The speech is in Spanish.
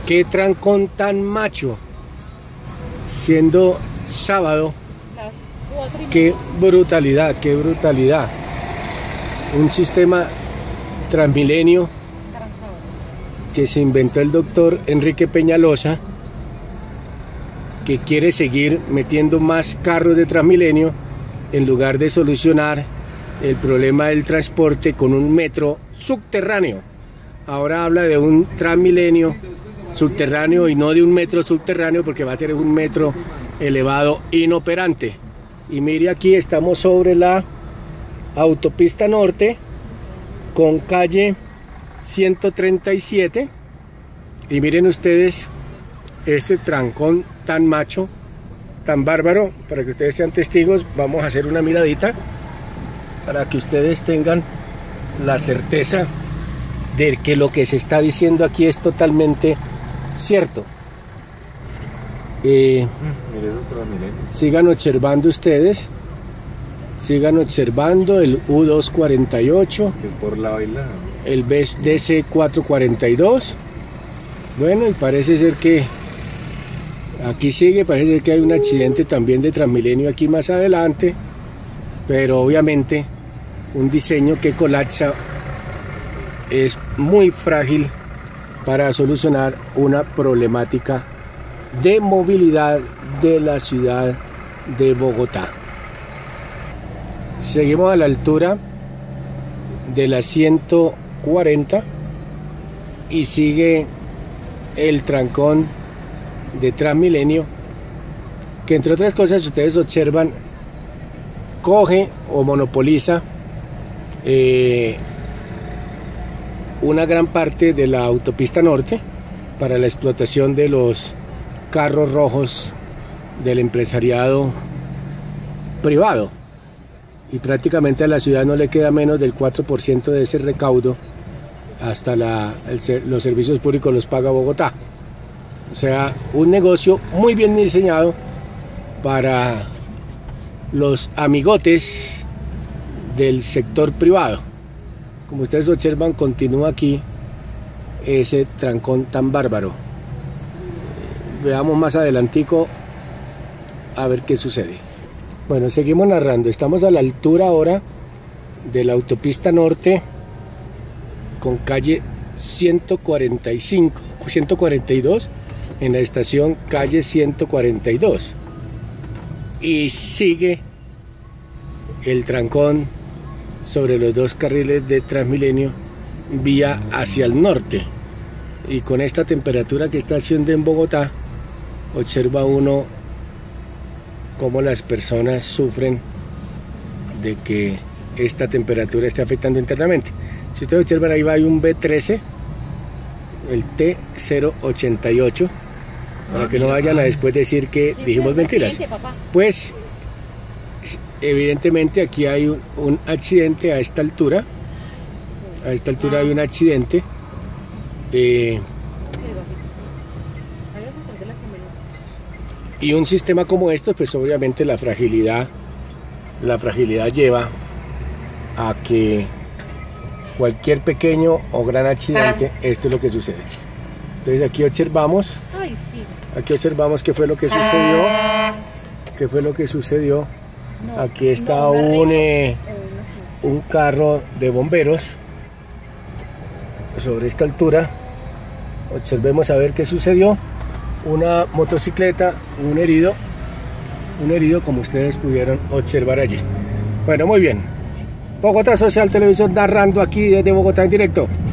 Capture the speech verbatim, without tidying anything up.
Qué trancón tan macho, siendo sábado. Qué brutalidad, qué brutalidad. Un sistema Transmilenio que se inventó el doctor Enrique Peñalosa, que quiere seguir metiendo más carros de Transmilenio en lugar de solucionar el problema del transporte con un metro subterráneo. Ahora habla de un Transmilenio subterráneo y no de un metro subterráneo, porque va a ser un metro elevado inoperante. Y mire, aquí estamos sobre la autopista norte con calle ciento treinta y siete, y miren ustedes ese trancón tan macho, tan bárbaro. Para que ustedes sean testigos, vamos a hacer una miradita para que ustedes tengan la certeza de que lo que se está diciendo aquí es totalmente cierto. Eh, sigan observando ustedes, sigan observando el U doscientos cuarenta y ocho, que es por la baila, el D C cuatrocientos cuarenta y dos. Bueno, y parece ser que aquí sigue, parece ser que hay un accidente también de Transmilenio aquí más adelante, pero obviamente un diseño que colapsa es muy frágil para solucionar una problemática de movilidad de la ciudad de Bogotá. Seguimos a la altura de la ciento cuarenta y sigue el trancón de Transmilenio, que entre otras cosas, ustedes observan, coge o monopoliza eh, una gran parte de la autopista norte para la explotación de los carros rojos del empresariado privado, y prácticamente a la ciudad no le queda menos del cuatro por ciento de ese recaudo. Hasta la, el, los servicios públicos los paga Bogotá. O sea, un negocio muy bien diseñado para los amigotes del sector privado. Como ustedes observan, continúa aquí ese trancón tan bárbaro. Veamos más adelantico a ver qué sucede. Bueno, seguimos narrando. Estamos a la altura ahora de la autopista norte con calle ciento cuarenta y cinco, ciento cuarenta y dos, en la estación calle ciento cuarenta y dos. Y sigue el trancón sobre los dos carriles de Transmilenio vía hacia el norte. Y con esta temperatura que está haciendo en Bogotá, observa uno cómo las personas sufren de que esta temperatura esté afectando internamente. Si ustedes observan, ahí va un B trece, el T cero ochenta y ocho, para que no vayan a después decir que dijimos mentiras. Pues evidentemente aquí hay un, un accidente a esta altura, a esta altura hay un accidente. Eh, y un sistema como esto, pues obviamente la fragilidad, la fragilidad lleva a que cualquier pequeño o gran accidente, esto es lo que sucede. Entonces aquí observamos, aquí observamos qué fue lo que sucedió, qué fue lo que sucedió. Aquí está un, eh, un carro de bomberos sobre esta altura. Observemos a ver qué sucedió. Una motocicleta, un herido, un herido como ustedes pudieron observar allí. Bueno, muy bien. Bogotá Social Televisión narrando aquí desde Bogotá en directo.